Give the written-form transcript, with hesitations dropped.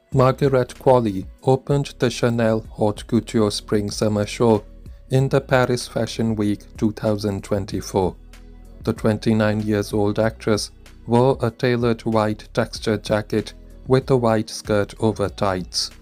Margaret Qualley opened the Chanel Haute Couture Spring Summer show in the Paris Fashion Week 2024. The 29-year-old actress wore a tailored white textured jacket with a white skirt over tights.